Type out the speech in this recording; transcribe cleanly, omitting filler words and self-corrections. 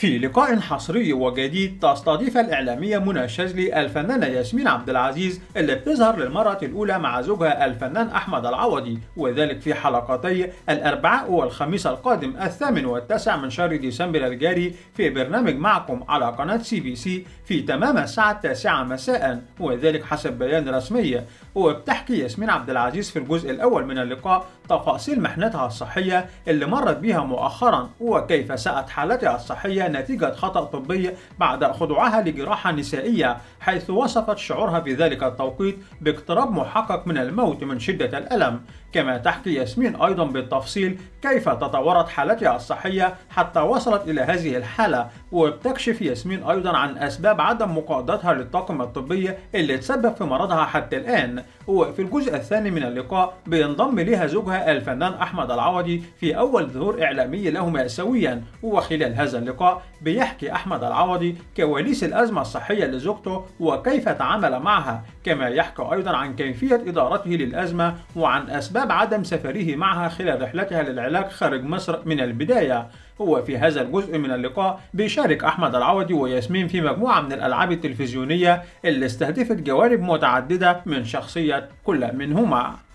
في لقاء حصري وجديد تستضيف الإعلامية منى الشاذلي الفنانة ياسمين عبد العزيز اللي بتظهر للمرة الأولى مع زوجها الفنان أحمد العوضي، وذلك في حلقتي الأربعاء والخميس القادم 8 و9 من شهر ديسمبر الجاري في برنامج معكم على قناة CBC في تمام الساعة 9 مساء، وذلك حسب بيان رسمي. وبتحكي ياسمين عبد العزيز في الجزء الأول من اللقاء تفاصيل محنتها الصحية اللي مرت بها مؤخرا، وكيف ساءت حالتها الصحية نتيجة خطأ طبي بعد خضوعها لجراحة نسائية، حيث وصفت شعورها في ذلك التوقيت باقتراب محقق من الموت من شدة الألم. كما تحكي ياسمين أيضا بالتفصيل كيف تطورت حالتها الصحية حتى وصلت إلى هذه الحالة، وبتكشف ياسمين أيضا عن أسباب عدم مقاعدتها للطاقم الطبي اللي تسبب في مرضها حتى الآن. وفي الجزء الثاني من اللقاء بينضم لها زوجها الفنان أحمد العوضي في أول ظهور إعلامي لهما سويا، وخلال هذا اللقاء بيحكي أحمد العوضي كواليس الأزمة الصحية لزوجته وكيف تعامل معها، كما يحكي أيضا عن كيفية إدارته للأزمة وعن أسباب عدم سفره معها خلال رحلتها للعلاج خارج مصر من البداية. وفي هذا الجزء من اللقاء بيشارك أحمد العوضي وياسمين في مجموعة من الألعاب التلفزيونية اللي استهدفت جوانب متعددة من شخصية كل منهما.